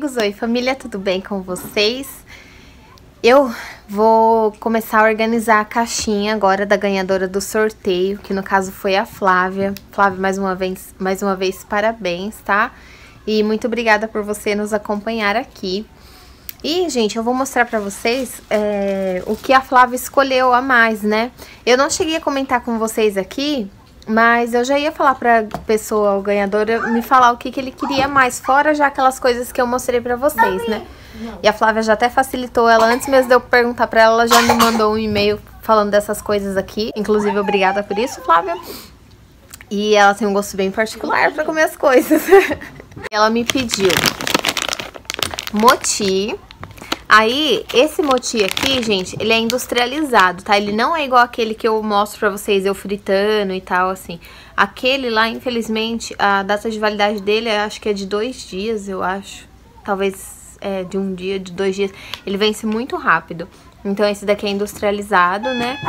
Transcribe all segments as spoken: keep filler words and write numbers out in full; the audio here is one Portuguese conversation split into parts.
amigos, oi família, tudo bem com vocês? Eu vou começar a organizar a caixinha agora da ganhadora do sorteio, que no caso foi a Flávia. Flávia, mais uma vez, mais uma vez parabéns, tá? E muito obrigada por você nos acompanhar aqui. E, gente, eu vou mostrar pra vocês é, o que a Flávia escolheu a mais, né? Eu não cheguei a comentar com vocês aqui, mas eu já ia falar pra pessoa, o ganhador, me falar o que, que ele queria mais, fora já aquelas coisas que eu mostrei pra vocês, né? E a Flávia já até facilitou ela, antes mesmo de eu perguntar pra ela, ela já me mandou um e-mail falando dessas coisas aqui. Inclusive, obrigada por isso, Flávia. E ela tem um gosto bem particular pra comer as coisas. Ela me pediu moti. Aí, esse moti aqui, gente, ele é industrializado, tá? Ele não é igual aquele que eu mostro pra vocês, eu fritando e tal, assim. Aquele lá, infelizmente, a data de validade dele, acho que é de dois dias, eu acho. Talvez é de um dia, de dois dias. Ele vence muito rápido. Então, esse daqui é industrializado, né?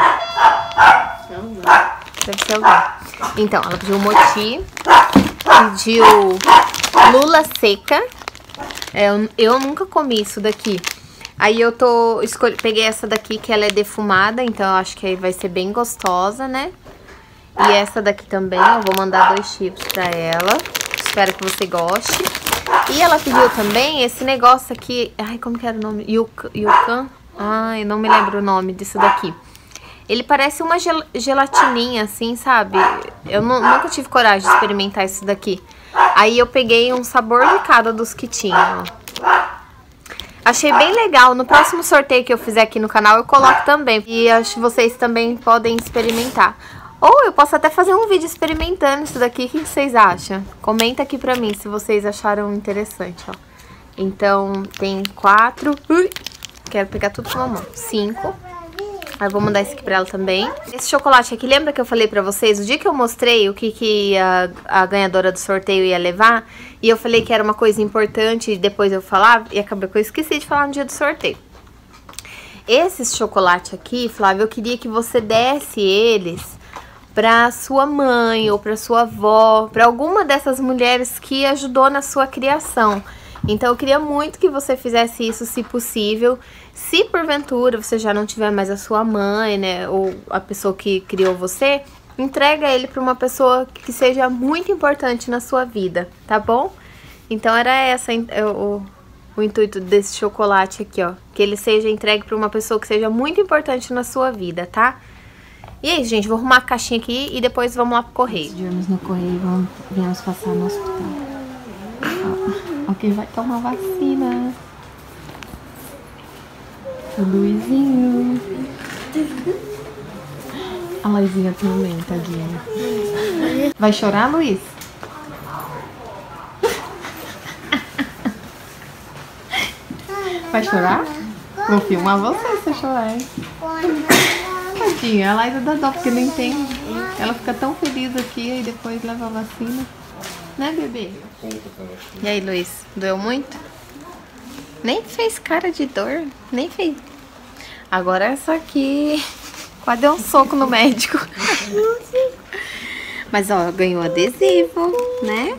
Deve ser algum. Então, ela pediu moti, pediu lula seca. É, eu, eu nunca comi isso daqui. Aí eu tô escolhi, peguei essa daqui que ela é defumada, então eu acho que aí vai ser bem gostosa, né? E essa daqui também, eu vou mandar dois chips pra ela. Espero que você goste. E ela pediu também esse negócio aqui, ai, como que era o nome? Yucan? Yucan? Ai, não me lembro o nome disso daqui. Ele parece uma gel gelatininha, assim, sabe? Eu nunca tive coragem de experimentar isso daqui. Aí eu peguei um sabor de cada dos que tinha, ó. Achei bem legal. No próximo sorteio que eu fizer aqui no canal, eu coloco também. E acho que vocês também podem experimentar. Ou eu posso até fazer um vídeo experimentando isso daqui. O que vocês acham? Comenta aqui pra mim se vocês acharam interessante, ó. Então, tem quatro. Ui, quero pegar tudo com a mão. Cinco. Aí eu vou mandar esse aqui pra ela também. Esse chocolate aqui, lembra que eu falei pra vocês? O dia que eu mostrei o que, que a, a ganhadora do sorteio ia levar, e eu falei que era uma coisa importante, e depois eu falava, e acabou que eu esqueci de falar no dia do sorteio. Esses chocolates aqui, Flávia, eu queria que você desse eles pra sua mãe, ou pra sua avó, pra alguma dessas mulheres que ajudou na sua criação. Então, eu queria muito que você fizesse isso, se possível. Se porventura você já não tiver mais a sua mãe, né, ou a pessoa que criou você, entrega ele para uma pessoa que seja muito importante na sua vida, tá bom? Então, era essa o, o intuito desse chocolate aqui, ó. Que ele seja entregue para uma pessoa que seja muito importante na sua vida, tá? E é isso, gente. Vou arrumar a caixinha aqui e depois vamos lá pro correio. Viemos no correio e vamos, viemos passar no hospital. Ó, quem vai tomar vacina. O Luizinho. A Luizinha também, tadinha. Vai chorar, Luiz? Vai chorar? Vou filmar você se chorar, hein? Tadinha, a Laísa dá dó porque não entende. Ela fica tão feliz aqui e depois leva a vacina. Né, bebê? E aí, Luiz? Doeu muito? Nem fez cara de dor, nem fez. Agora essa aqui quase deu um soco no médico. Mas ó, ganhou adesivo, né?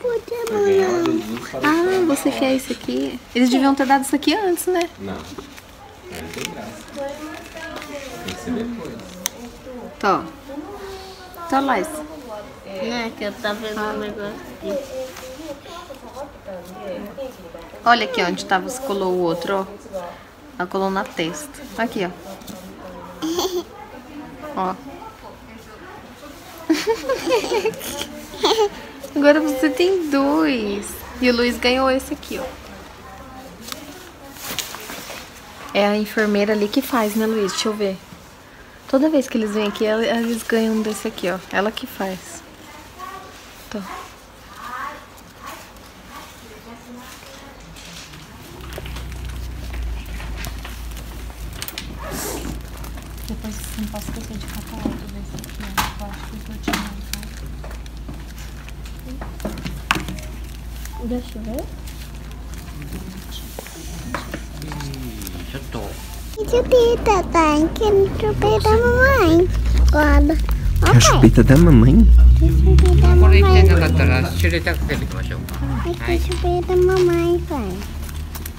Ah, você quer isso aqui? Eles deviam ter dado isso aqui antes, né? Não, não tem graça. Tem que ser depois. Tó. Tó, Laís. É, que eu tava vendo um negócio aqui. Olha aqui onde tava, você colou o outro, ó. Ela colou na testa. Aqui, ó. Ó. Agora você tem dois. E o Luiz ganhou esse aqui, ó. É a enfermeira ali que faz, né, Luiz? Deixa eu ver. Toda vez que eles vêm aqui, eles ganham um desse aqui, ó. Ela que faz. Tô. Depois você não pode esquecer de catar outro desse aqui, ó. Eu acho que eu tinha marcado. Deixa eu ver. Já tô. Chupita, tá? Quero chupeta da mamãe. Agora. A chupeta da mamãe? Chupeta da mamãe. なかったら、シュレタクでいきましょうか。 Aqui chupeta da mamãe, pai.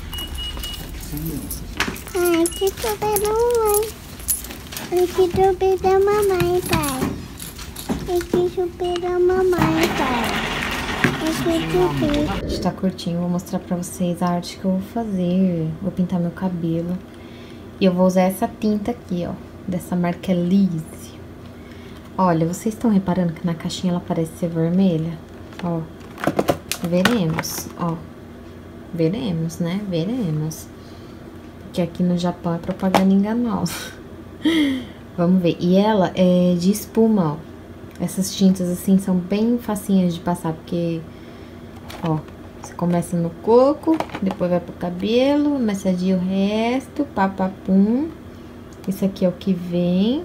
Ai, que chupei da mamãe. Ai, que chupei da mamãe, pai. Ai, que chupei da mamãe, pai. Ai, que chupei. A gente tá curtinho, vou mostrar pra vocês a arte que eu vou fazer. Vou pintar meu cabelo. E eu vou usar essa tinta aqui, ó, dessa marca Lise. Olha, vocês estão reparando que na caixinha ela parece ser vermelha? Ó, veremos, ó. Veremos, né? Veremos. Porque aqui no Japão é propaganda enganosa. Vamos ver. E ela é de espuma, ó. Essas tintas, assim, são bem facinhas de passar, porque, ó, você começa no coco, depois vai pro cabelo, massageia o resto, papapum. Isso aqui é o que vem,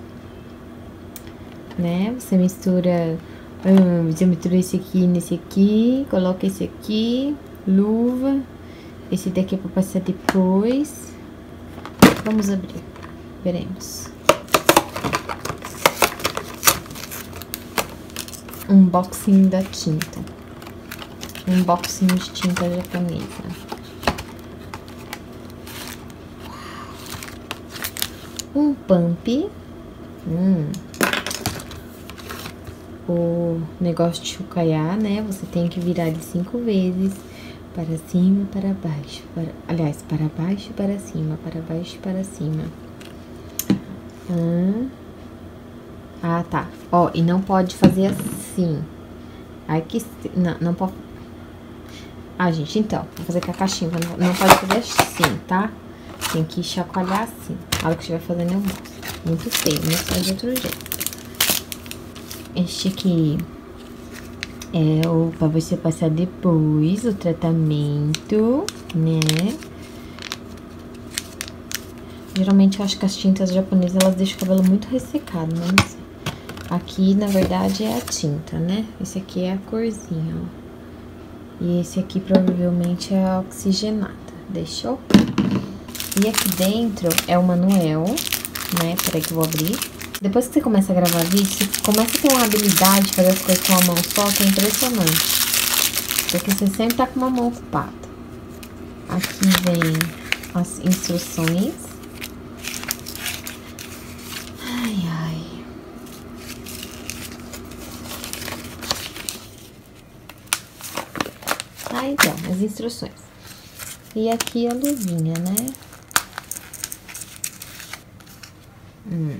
né? Você mistura, hum, você mistura esse aqui nesse aqui, coloca esse aqui, luva. Esse daqui é pra passar depois. Vamos abrir, veremos. Unboxing da tinta. Unboxing de tinta japonesa. Um pump. Hum. O negócio de chucaiar, né? Você tem que virar ele cinco vezes. Para cima, para baixo. Para, aliás, para baixo e para cima. Para baixo e para cima. Hum. Ah, tá. Ó, e não pode fazer assim. Ai, que... Não, não pode... Ah, gente, então. Vou fazer com a caixinha. Não, não pode fazer assim, tá? Tem que chacoalhar assim. A hora que estiver fazendo eu mostro. Muito feio, mas faz de outro jeito. Este aqui é o pra você passar depois o tratamento, né? Geralmente eu acho que as tintas japonesas elas deixam o cabelo muito ressecado, mas não sei. Aqui, na verdade, é a tinta, né? Esse aqui é a corzinha, ó. E esse aqui, provavelmente, é a oxigenada. Deixou? E aqui dentro é o manual, né? Peraí que eu vou abrir. Depois que você começa a gravar vídeo, você começa a ter uma habilidade de fazer as coisas com a mão só, que é impressionante. Porque você sempre tá com uma mão ocupada. Aqui vem as instruções. Ai, ai. Ah, então, as instruções. E aqui a luvinha, né? Hum.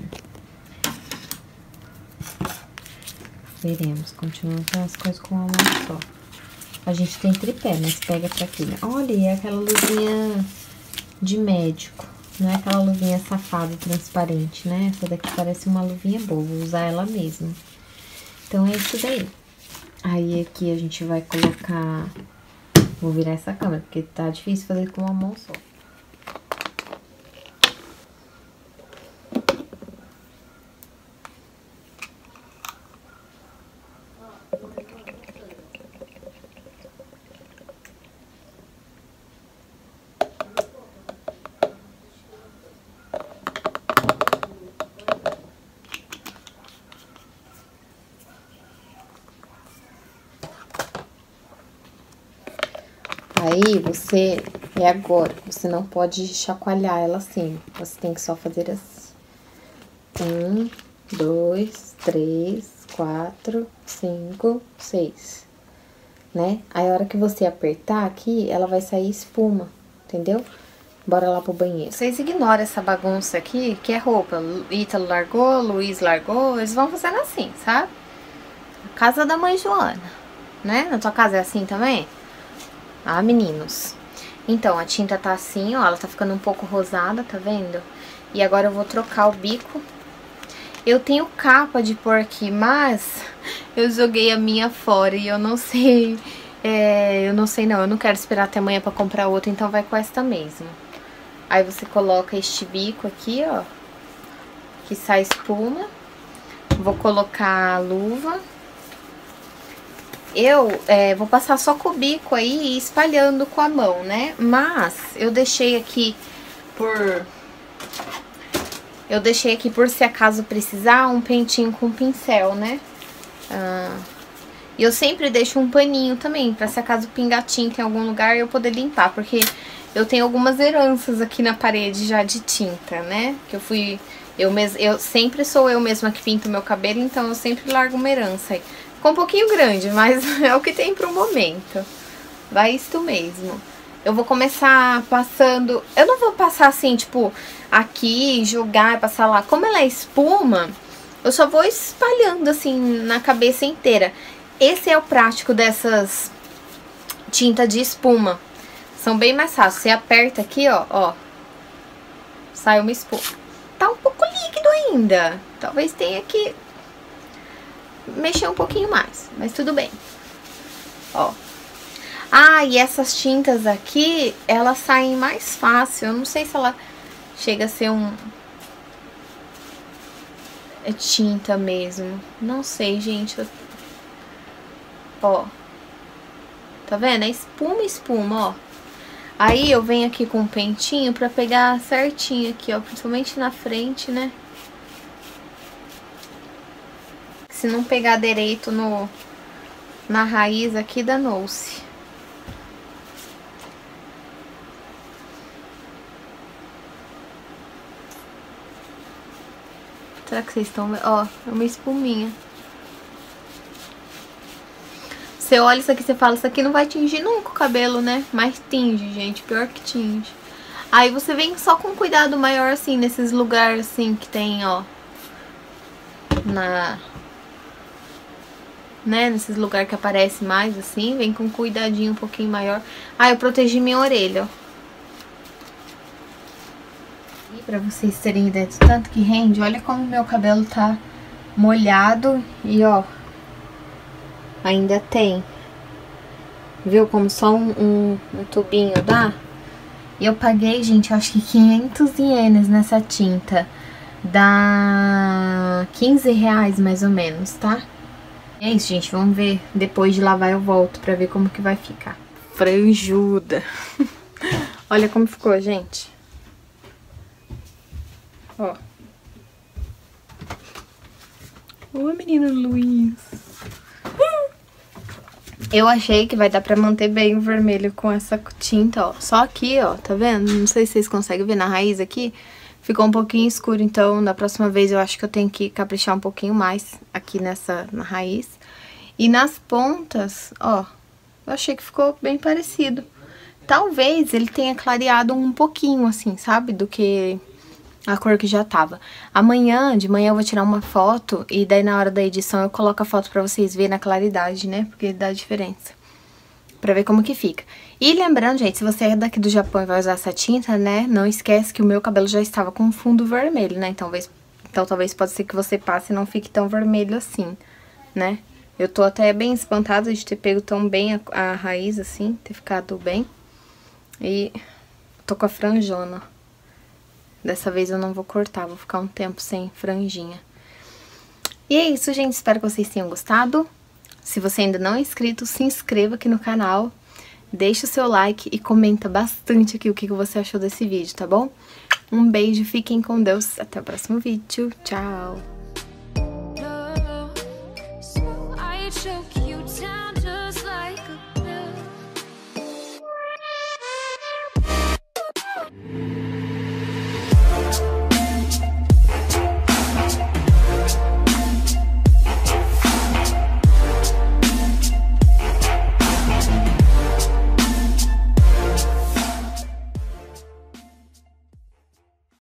Veremos, continuando com as coisas com a mão só. A gente tem tripé, mas pega pra aqui, né? Olha, é aquela luvinha de médico. Não é aquela luvinha safada e transparente, né? Essa daqui parece uma luvinha boa, vou usar ela mesmo. Então, é isso daí. Aí, aqui a gente vai colocar... Vou virar essa câmera, porque tá difícil fazer com uma mão só. Aí, você, é agora, você não pode chacoalhar ela assim, você tem que só fazer assim. Um, dois, três, quatro, cinco, seis, né? Aí, a hora que você apertar aqui, ela vai sair espuma, entendeu? Bora lá pro banheiro. Vocês ignoram essa bagunça aqui, que é roupa. Ítalo largou, Luiz largou, eles vão fazendo assim, sabe? A casa da mãe Joana, né? Na tua casa é assim também? Ah, meninos. Então, a tinta tá assim, ó, ela tá ficando um pouco rosada, tá vendo? E agora eu vou trocar o bico. Eu tenho capa de pôr aqui, mas eu joguei a minha fora e eu não sei, é, eu não sei não, eu não quero esperar até amanhã pra comprar outra, então vai com esta mesmo. Aí você coloca este bico aqui, ó, que sai espuma. Vou colocar a luva. Eu é, vou passar só com o bico aí e espalhando com a mão, né? Mas eu deixei aqui por... Eu deixei aqui por se acaso precisar um pentinho com pincel, né? Ah, e eu sempre deixo um paninho também, pra se acaso pingar tinta em algum lugar eu poder limpar. Porque eu tenho algumas heranças aqui na parede já de tinta, né? Que eu fui... Eu, mes, eu sempre sou eu mesma que pinto meu cabelo, então eu sempre largo uma herança aí. Ficou um pouquinho grande, mas é o que tem pro momento. Vai isto mesmo. Eu vou começar passando... Eu não vou passar assim, tipo, aqui, jogar, passar lá. Como ela é espuma, eu só vou espalhando assim na cabeça inteira. Esse é o prático dessas tinta de espuma. São bem mais fáceis. Você aperta aqui, ó, ó. Sai uma espuma. Tá um pouco líquido ainda. Talvez tenha que mexer um pouquinho mais, mas tudo bem. Ó. Ah, e essas tintas aqui, elas saem mais fácil. Eu não sei se ela chega a ser um... É tinta mesmo. Não sei, gente. Eu... Ó. Tá vendo? É espuma, espuma, ó. Aí eu venho aqui com um pentinho pra pegar certinho aqui, ó. Principalmente na frente, né? Se não pegar direito no... na raiz aqui, danou-se. Será que vocês estão vendo? Ó, é uma espuminha. Você olha isso aqui, você fala, isso aqui não vai tingir nunca o cabelo, né? Mas tinge, gente, pior que tinge. Aí você vem só com cuidado maior, assim, nesses lugares, assim, que tem, ó. Na... Né, nesses lugares que aparece mais, assim, vem com cuidadinho um pouquinho maior. Ah, eu protegi minha orelha, ó. E pra vocês terem ideia de tanto que rende, olha como meu cabelo tá molhado e, ó, ainda tem. Viu como só um, um, um tubinho dá? E eu paguei, gente, eu acho que quinhentos ienes nessa tinta. Dá quinze reais mais ou menos, tá? E é isso, gente, vamos ver. Depois de lavar eu volto pra ver como que vai ficar. Franjuda. Olha como ficou, gente. Ó. Oi, menino Luiz. Eu achei que vai dar pra manter bem o vermelho com essa tinta, ó. Só aqui, ó, tá vendo? Não sei se vocês conseguem ver na raiz aqui. Ficou um pouquinho escuro, então da próxima vez eu acho que eu tenho que caprichar um pouquinho mais aqui nessa, na raiz. E nas pontas, ó, eu achei que ficou bem parecido. Talvez ele tenha clareado um pouquinho, assim, sabe? Do que... a cor que já tava. Amanhã, de manhã eu vou tirar uma foto e daí na hora da edição eu coloco a foto pra vocês verem na claridade, né? Porque dá diferença. Pra ver como que fica. E lembrando, gente, se você é daqui do Japão e vai usar essa tinta, né? Não esquece que o meu cabelo já estava com fundo vermelho, né? Então talvez, então, talvez pode ser que você passe e não fique tão vermelho assim, né? Eu tô até bem espantada de ter pego tão bem a, a raiz assim, ter ficado bem. E tô com a franjona, ó. Dessa vez eu não vou cortar, vou ficar um tempo sem franjinha. E é isso, gente. Espero que vocês tenham gostado. Se você ainda não é inscrito, se inscreva aqui no canal. Deixa o seu like e comenta bastante aqui o que você achou desse vídeo, tá bom? Um beijo, fiquem com Deus. Até o próximo vídeo. Tchau! choke you down just